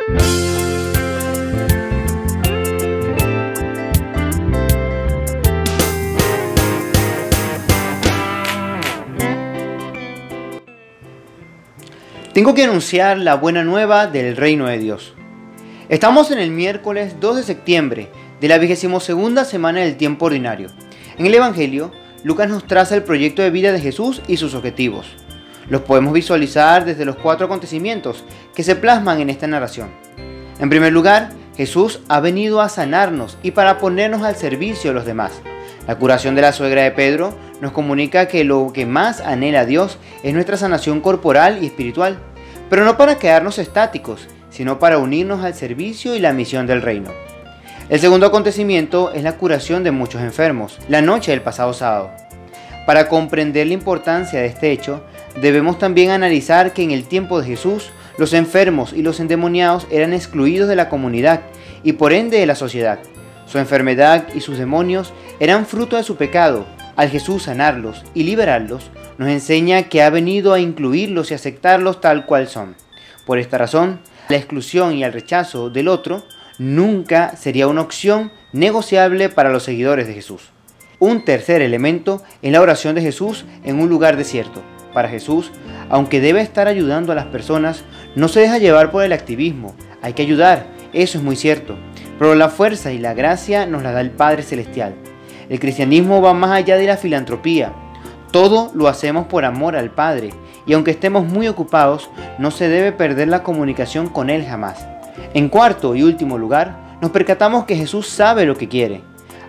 Tengo que anunciar la buena nueva del reino de Dios. Estamos en el miércoles 2 de septiembre de la 22ª semana del tiempo ordinario. En el Evangelio, Lucas nos traza el proyecto de vida de Jesús y sus objetivos. Los podemos visualizar desde los 4 acontecimientos que se plasman en esta narración. En primer lugar, Jesús ha venido a sanarnos y para ponernos al servicio de los demás. La curación de la suegra de Pedro nos comunica que lo que más anhela Dios es nuestra sanación corporal y espiritual, pero no para quedarnos estáticos, sino para unirnos al servicio y la misión del reino. El segundo acontecimiento es la curación de muchos enfermos, la noche del pasado sábado. Para comprender la importancia de este hecho, debemos también analizar que en el tiempo de Jesús, los enfermos y los endemoniados eran excluidos de la comunidad y por ende de la sociedad. Su enfermedad y sus demonios eran fruto de su pecado. Al Jesús sanarlos y liberarlos, nos enseña que ha venido a incluirlos y aceptarlos tal cual son. Por esta razón, la exclusión y el rechazo del otro nunca sería una opción negociable para los seguidores de Jesús. Un tercer elemento es la oración de Jesús en un lugar desierto. Para Jesús, aunque debe estar ayudando a las personas, no se deja llevar por el activismo. Hay que ayudar, eso es muy cierto. Pero la fuerza y la gracia nos la da el Padre Celestial. El cristianismo va más allá de la filantropía. Todo lo hacemos por amor al Padre, y aunque estemos muy ocupados, no se debe perder la comunicación con Él jamás. En cuarto y último lugar, nos percatamos que Jesús sabe lo que quiere.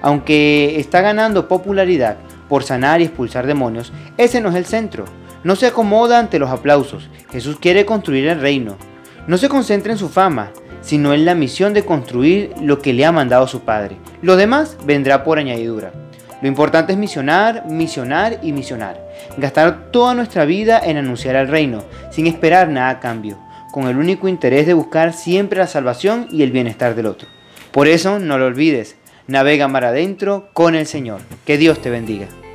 Aunque está ganando popularidad por sanar y expulsar demonios, ese no es el centro. No se acomoda ante los aplausos. Jesús quiere construir el reino. No se concentra en su fama, sino en la misión de construir lo que le ha mandado su Padre. Lo demás vendrá por añadidura. Lo importante es misionar, misionar y misionar. Gastar toda nuestra vida en anunciar el reino, sin esperar nada a cambio, con el único interés de buscar siempre la salvación y el bienestar del otro. Por eso, no lo olvides, navega mar adentro con el Señor. Que Dios te bendiga.